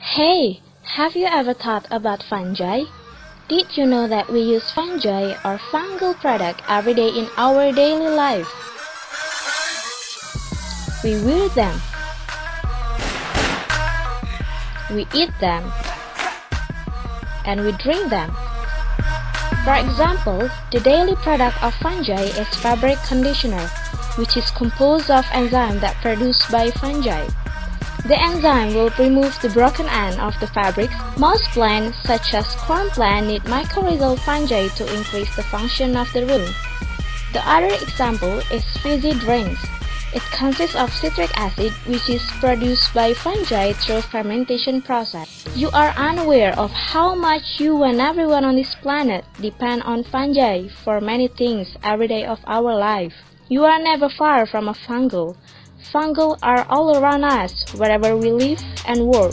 Hey, have you ever thought about fungi? Did you know that we use fungi or fungal product every day in our daily life? We wear them, we eat them, and we drink them. For example, the daily product of fungi is fabric conditioner, which is composed of enzymes that produced by fungi. The enzyme will remove the broken end of the fabrics. Most plants, such as corn plant, need mycorrhizal fungi to increase the function of the root. The other example is fizzy drinks. It consists of citric acid, which is produced by fungi through fermentation process. You are unaware of how much you and everyone on this planet depend on fungi for many things every day of our life. You are never far from a fungal. Fungi are all around us, wherever we live and work.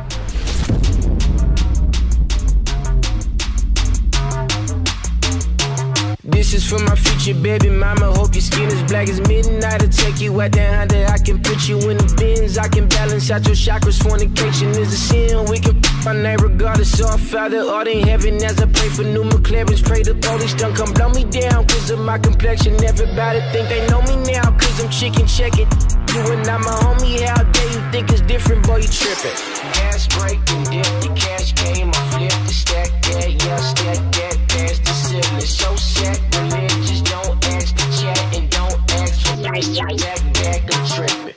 This is for my future baby mama. Hope your skin is black as midnight. I'll take you out there under. I can put you in the bins. I can balance out your chakras. Fornication is a sin. We can my name regardless. So I Father art in heaven as I pray for new McLarens. Pray the police don't come blow me down cause of my complexion. Everybody think they know me now cause I'm chicken checking. You and I'm a homie. How dare you think it's different? Boy, you tripping. Gas break and dip. The cash came. I flip the stack that. Yeah, stack that. Past the ceiling. So sad. Religious, don't ask the chat and don't ask for back, I'm tripping.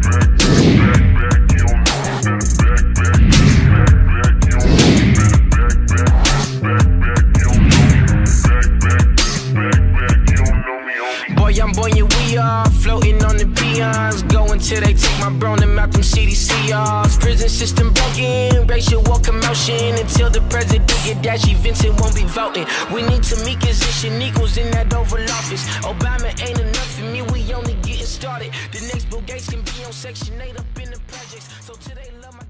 Boy, I'm buoyant, we are floating on the peons. Going till they take my bro and out them CDCRs. Prison system broken, racial war commotion. Until the president get dashy, Vincent won't be voting. We need Tamika's and Shaniqua's in that Oval Office. Obama ain't enough for me, we only getting started. The next Bill Gates can be on Section 8 up in the projects. So today love my